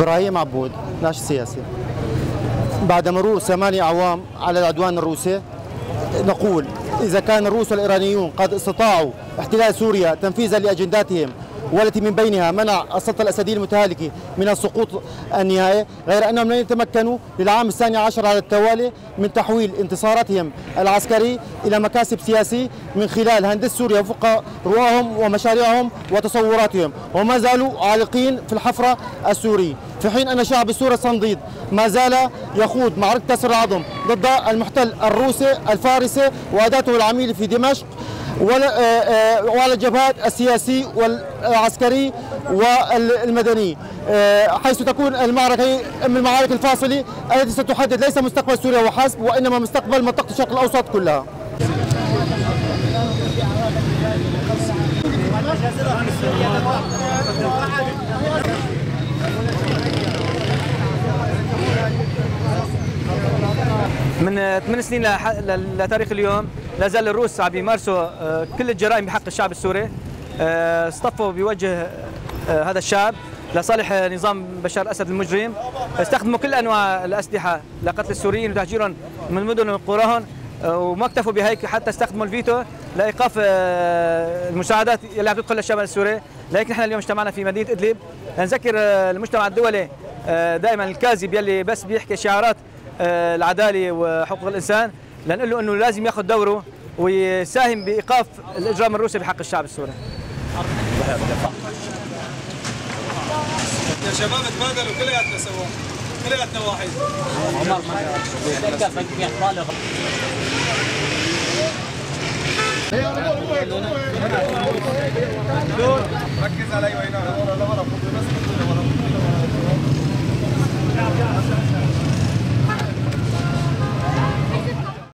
إبراهيم عبود، ناشط سياسي. بعد مرور 8 أعوام على العدوان الروسي، نقول إذا كان الروس والإيرانيون قد استطاعوا احتلال سوريا تنفيذا لأجنداتهم، والتي من بينها منع السلطة الأسدية المتهالكة من السقوط النهائي، غير أنهم لن يتمكنوا للعام الثاني عشر على التوالي من تحويل انتصاراتهم العسكري إلى مكاسب سياسية من خلال هندسة سوريا وفق رؤاهم ومشاريعهم وتصوراتهم، وما زالوا عالقين في الحفرة السورية، في حين أن شعب سوريا الصنديد ما زال يخوض معركة كسر العظم ضد المحتل الروسي الفارسي وأداته العميلة في دمشق وعلى الجبهات السياسي والعسكري والمدني، حيث تكون المعركة من المعارك الفاصلة التي ستحدد ليس مستقبل سوريا وحسب، وإنما مستقبل منطقة الشرق الأوسط كلها. من 8 سنين لتاريخ اليوم لا زال الروس عم يمارسوا كل الجرائم بحق الشعب السوري، اصطفوا بوجه هذا الشعب لصالح نظام بشار الأسد المجرم، استخدموا كل أنواع الأسلحة لقتل السوريين وتهجيرهم من مدن وقراهم، وما اكتفوا بهيك حتى استخدموا الفيتو لإيقاف المساعدات اللي عم تدخل للشمال السوري. لكن احنا اليوم اجتمعنا في مدينة إدلب لنذكر المجتمع الدولي دائما الكاذب يلي بس بيحكي شعارات العدالة وحقوق الإنسان، لنقول له أنه لازم ياخذ دوره ويساهم بإيقاف الإجرام الروسي بحق الشعب السوري. يا شباب تبادلوا كلياتنا سوا، كلياتنا واحد. ركز علي وين